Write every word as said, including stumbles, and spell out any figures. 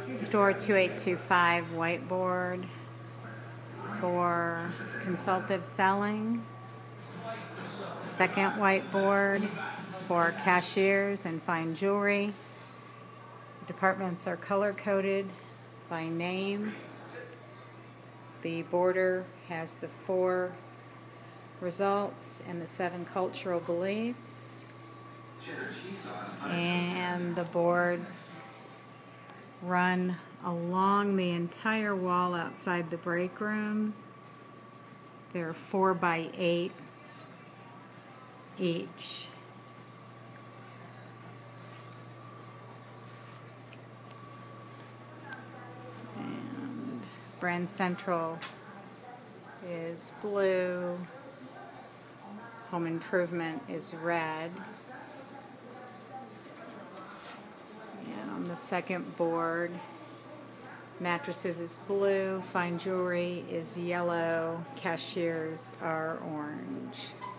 Store two eight two five whiteboard for consultative selling. Second whiteboard for cashiers and fine jewelry. Departments are color-coded by name. The border has the four results and the seven cultural beliefs. And the boards run along the entire wall outside the break room. They're four by eight each. And Brand Central is blue. Home Improvement is red. And on the second board, mattresses is blue, fine jewelry is yellow, cashiers are orange.